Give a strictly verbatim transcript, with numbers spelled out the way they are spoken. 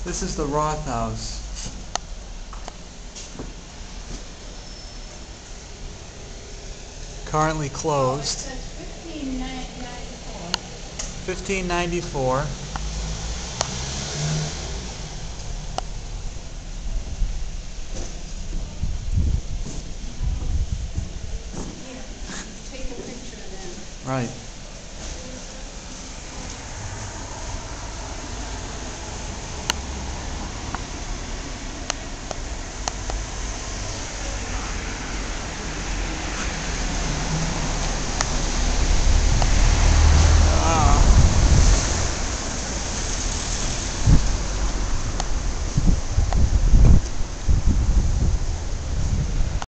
This is the Roth house. Currently closed. fifteen ninety-four. fifteen ninety-four. Here, take a picture of them. Right.